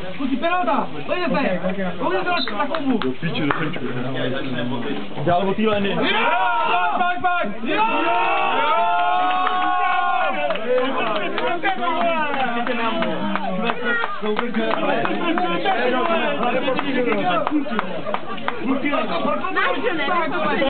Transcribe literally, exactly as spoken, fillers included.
Zkusí penalta, pojďte se, pojďte se na takovou. Do píči, do píči. Dělal o té leny. Pojď, pojď, pojď! Jo! Jo!